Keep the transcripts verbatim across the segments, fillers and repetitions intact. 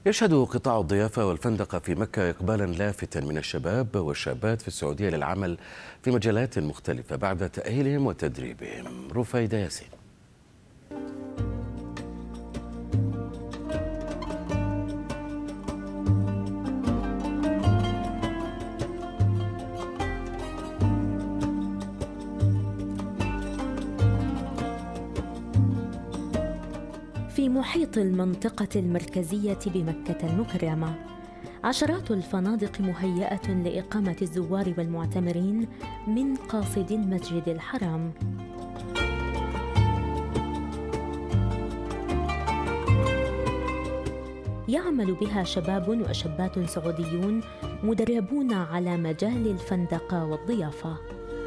يشهد قطاع الضيافة والفندقة في مكة إقبالا لافتا من الشباب والشابات في السعودية للعمل في مجالات مختلفة بعد تأهيلهم وتدريبهم. رفيدة ياسين. في محيط المنطقة المركزية بمكة المكرمة، عشرات الفنادق مهيئة لإقامة الزوار والمعتمرين من قاصدي المسجد الحرام. يعمل بها شباب وشابات سعوديون مدربون على مجال الفندقة والضيافة.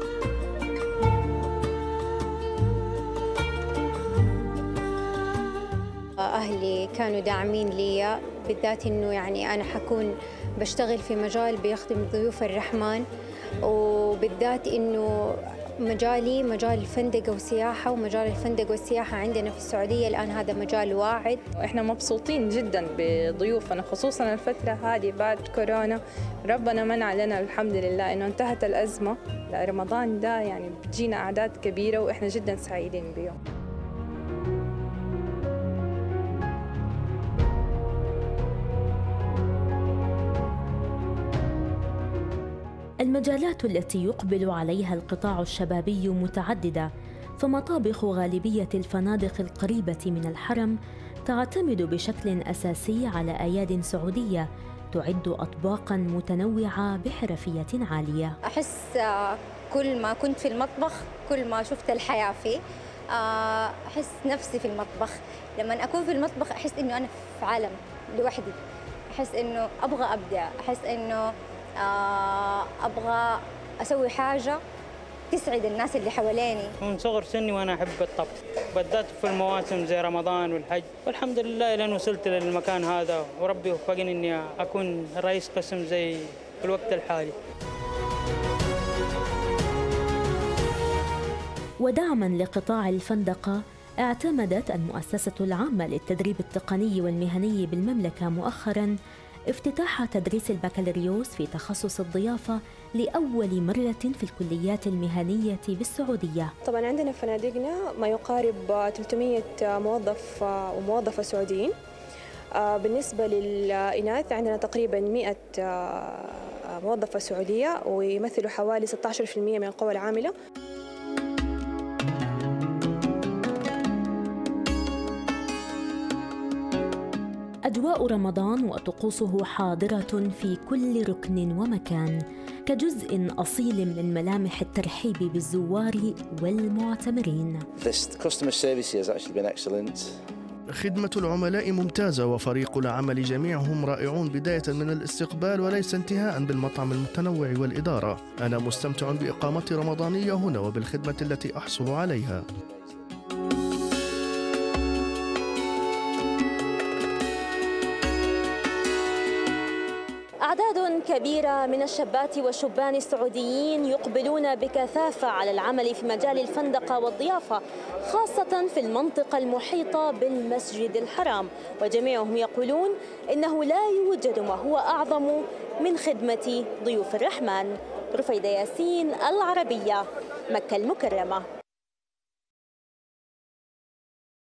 أهلي كانوا داعمين لي، بالذات إنه يعني أنا حكون بشتغل في مجال بيخدم ضيوف الرحمن، وبالذات إنه مجالي مجال الفندقة والسياحة، ومجال الفندقة والسياحة عندنا في السعودية الآن هذا مجال واعد. وإحنا مبسوطين جدا بضيوفنا، خصوصا الفترة هذه بعد كورونا. ربنا منع لنا الحمد لله إنه انتهت الأزمة. رمضان ده يعني بتجينا أعداد كبيرة وإحنا جدا سعيدين بيه. المجالات التي يقبل عليها القطاع الشبابي متعددة، فمطابخ غالبية الفنادق القريبة من الحرم تعتمد بشكل أساسي على أياد سعودية تعد أطباقاً متنوعة بحرفية عالية. أحس كل ما كنت في المطبخ كل ما شفت الحياة فيه، أحس نفسي في المطبخ. لما أكون في المطبخ أحس إنه أنا في عالم لوحدي، أحس إنه أبغى أبدع، أحس إنه أبغى أسوي حاجة تسعد الناس اللي حواليني. من صغر سني وأنا أحب الطبخ، بالذات في المواسم زي رمضان والحج، والحمد لله لأن وصلت للمكان هذا وربي وفقني إني أكون رئيس قسم زي في الوقت الحالي. ودعماً لقطاع الفندقة، اعتمدت المؤسسة العامة للتدريب التقني والمهني بالمملكة مؤخراً افتتاح تدريس البكالوريوس في تخصص الضيافة لأول مرة في الكليات المهنية بالسعودية. طبعا عندنا في فنادقنا ما يقارب ثلاثمئة موظف وموظفة سعوديين. بالنسبة للإناث عندنا تقريبا مئة موظفة سعودية ويمثلوا حوالي ستة عشر بالمئة من القوى العاملة. أجواء رمضان وطقوسه حاضرة في كل ركن ومكان، كجزء أصيل من ملامح الترحيب بالزوار والمعتمرين. خدمة العملاء ممتازة وفريق العمل جميعهم رائعون، بداية من الاستقبال وليس انتهاء بالمطعم المتنوع والإدارة. أنا مستمتع بإقامتي رمضانية هنا وبالخدمة التي أحصل عليها. أعداد كبيرة من الشابات والشبان السعوديين يقبلون بكثافة على العمل في مجال الفندقة والضيافة، خاصة في المنطقة المحيطة بالمسجد الحرام، وجميعهم يقولون إنه لا يوجد ما هو أعظم من خدمة ضيوف الرحمن. رفيدة ياسين، العربية، مكة المكرمة.